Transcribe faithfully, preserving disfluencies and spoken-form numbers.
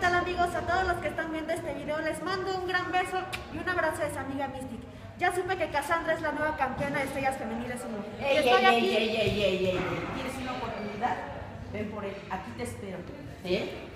tal amigos? A todos los que están viendo este video les mando un gran beso y un abrazo de su amiga Mystic. Ya supe que Cassandra es la nueva campeona de estrellas femeniles uno. Ey, estoy ey, aquí. ey, ey, ey, ey, ey, ¿quieres una oportunidad? Ven por él, aquí te espero. ¿Eh?